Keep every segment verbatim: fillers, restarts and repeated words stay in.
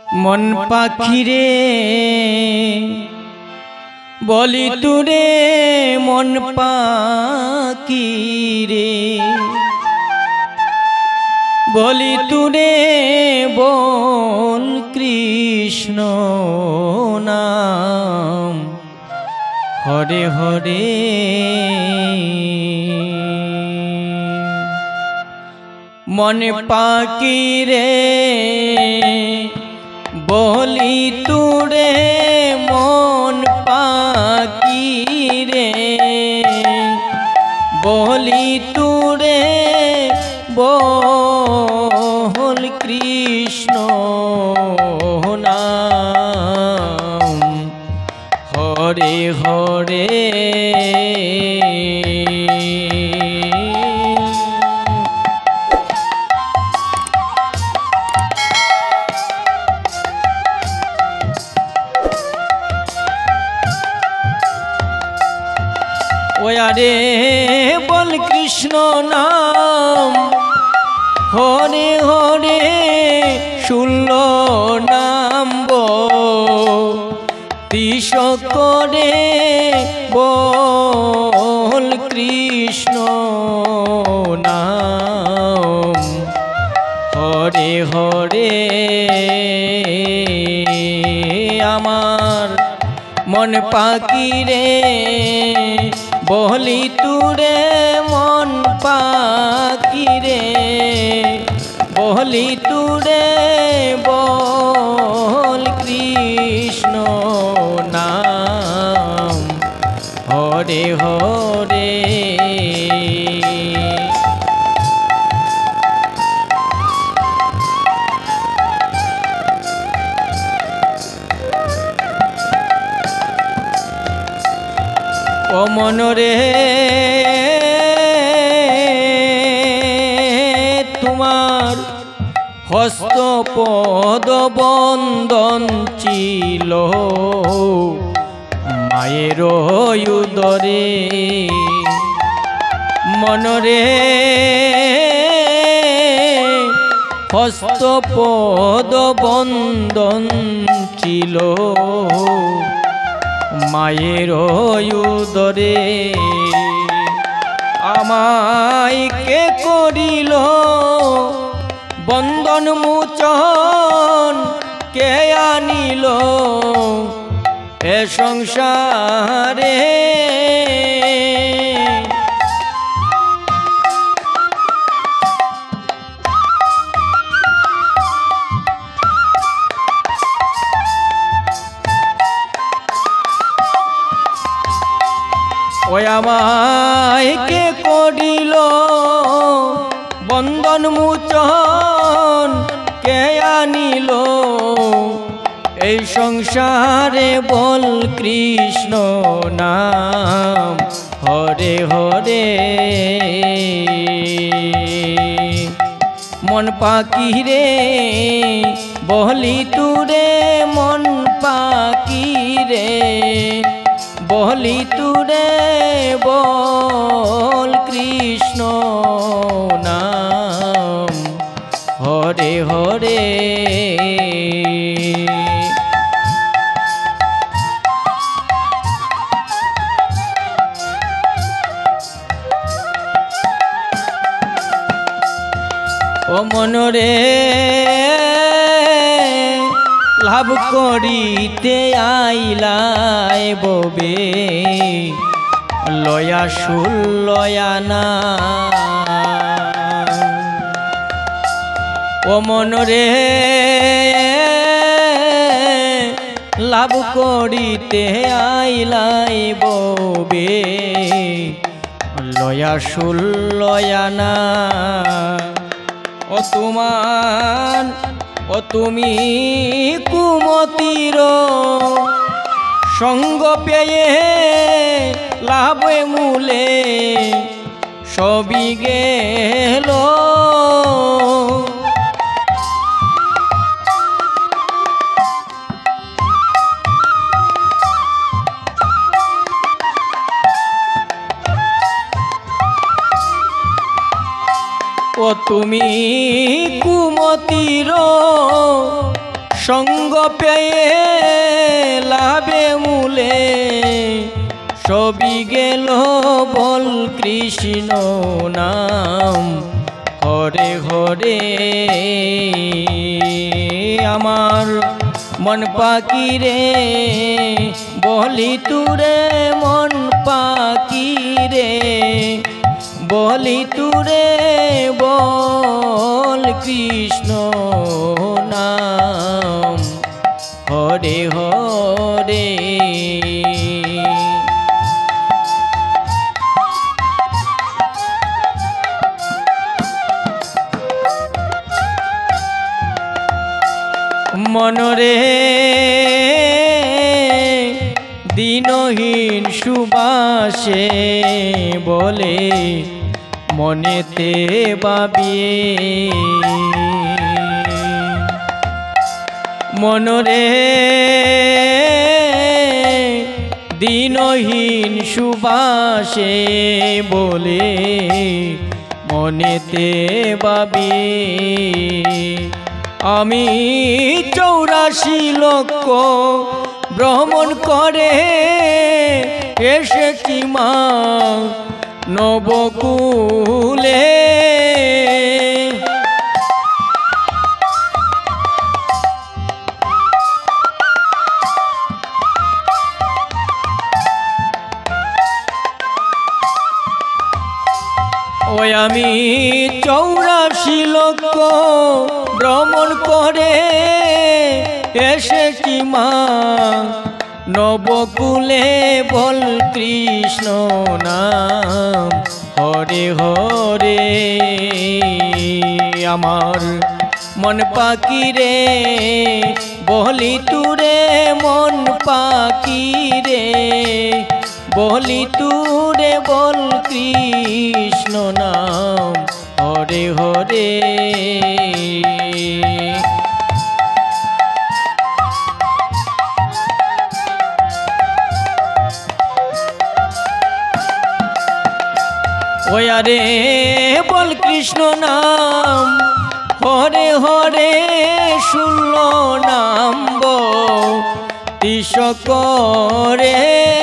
मन पाखिरे बलि तुरे मन पाखिरे बलि तुरे बोल कृष्ण नाम हरे हरे मन पाखिरे बोली तुरे मन पाखिरे बोली तुरे बोल कृष्ण नाम हरे हरे ओयारे बोल कृष्ण नाम हरे हरे षोलो नाम तीस करे बोल कृष्ण नाम हरे हरे आमार मन पाखिरे बोली तुरे मन पाखिरे बोली तुरे बोल कृष्ण नाम हरे हरे ओ मनरे तुमार हस्त पद बंदन छिलो मायेर उदरे मनरे हस्त पद बंदन छिलो मायेर उदरे आमाय के करिल बंधन मोचन के आनिल ए संसारे ओयामाय के करिल बंधन मोचन के आनिल ए संसारे बोल कृष्ण नाम हरे हरे मन पाखिरे बोली तुरे मन पाखिरे बोली तुरे बोल कृष्ण नाम हरे हरे ओ मनरे लाभ करिते आइलाय बबे लया सुल लया ना ओ मनरे लाभ करिते आइलाय बबे लया सुल लया ना ओ तुमान ओ तुमी कुमतिर संग पेये लाभे मूले सबी गेल ओ तुमी कुमतिर সঙ্গ পেয়ে লাভে মূলে সবই গেল বল কৃষ্ণ নাম হরে হরে। আমার মন পাখি রে বলি তুরে মন পাখি রে বলি তুরে বল কৃষ্ণ নাম হরে হরে। মনরে দিনহীন সুবাসে বলে মনেতে ভাবিয়ে মনরে দিনহীন সুবাসে বলে মনেতে ভাবিয়ে আমি চৌরাশি লক্ষ ভ্রমণ করে এসেছি মা নবকুলে। ওই আমি চৌরাশি লক্ষ ভ্রমণ করে এসেছি মা নবকুলে বল কৃষ্ণ নাম হরে হরে। আমার মন পাখি রে বলি তুরে মন পাখি রে বলি তুরে বল কৃষ্ণ নাম হরে হরে। ওয়ারে বল কৃষ্ণ নাম হরে হরে শুনল নাম তিস করে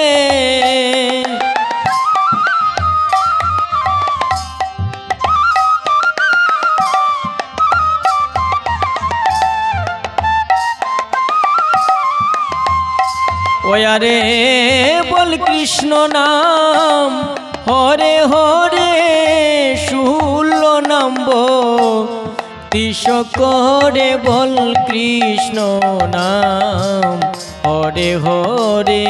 ওয়ারে বল কৃষ্ণ নাম হরে হরে শুনল নাম্ব তিস করে বল কৃষ্ণ নাম হরে হরে।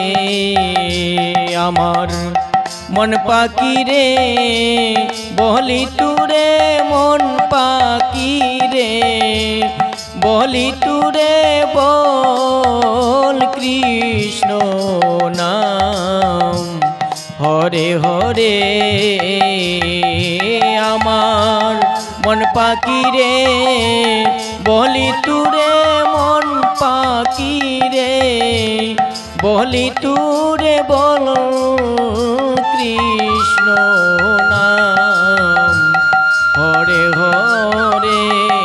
আমার মন পাখি রে বলি তুরে মন পাখি রে বলি তুরে বল কৃষ্ণ নাম হরে হরে। আমার মন পাখি রে বলি তুরে মন পাখি রে বলি তুরে বল কৃষ্ণ নাম হরে হরে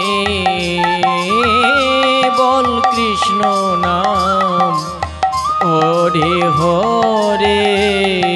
বল কৃষ্ণ নাম হরে হরে।